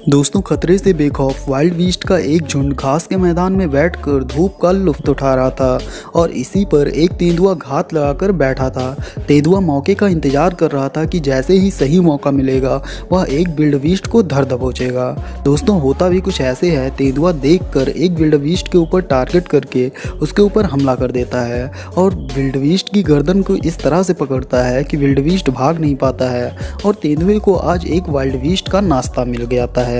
दोस्तों, खतरे से बेखौफ वाइल्ड बीस्ट का एक झुंड घास के मैदान में बैठकर धूप का लुत्फ उठा रहा था और इसी पर एक तेंदुआ घात लगाकर बैठा था। तेंदुआ मौके का इंतजार कर रहा था कि जैसे ही सही मौका मिलेगा वह एक विल्डबीस्ट को धर दबोचेगा। दोस्तों, होता भी कुछ ऐसे है, तेंदुआ देखकर एक विल्डबीस्ट के ऊपर टारगेट करके उसके ऊपर हमला कर देता है और विल्डबीस्ट की गर्दन को इस तरह से पकड़ता है कि विल्डबीस्ट भाग नहीं पाता है और तेंदुए को आज एक वाइल्ड बीस्ट का नाश्ता मिल गया है।